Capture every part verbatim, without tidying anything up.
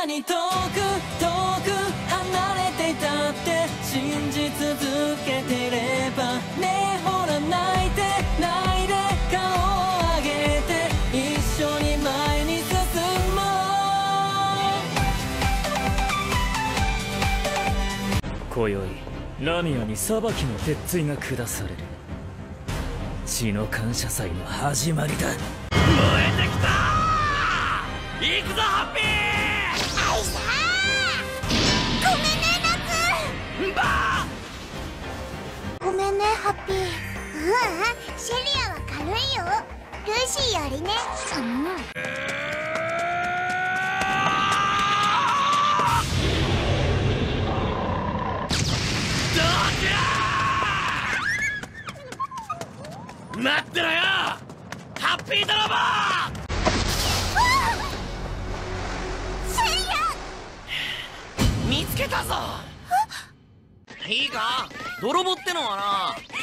なに遠く遠く離れていたって信じ続けてればねえほら泣いて泣いて顔を上げて一緒に前に進もう。今宵ラミアに裁きの鉄槌が下される。血の感謝祭の始まりだ。燃えてきたー。行くぞハッピー。 あいさーごめんね夏。 バーごめんねハッピー。ううんシェリアは軽いよ。ルーシーよりね。うん待ってろよハッピー泥棒。 シェリア見つけたぞ。いいか泥棒ってのはな、 なんか服燃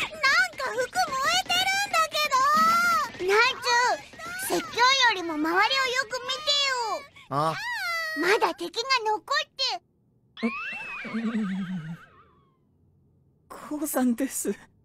えてるんだけど。ナツ説教よりも周りをよく見てよ。 あまだ敵が残って。 降参です。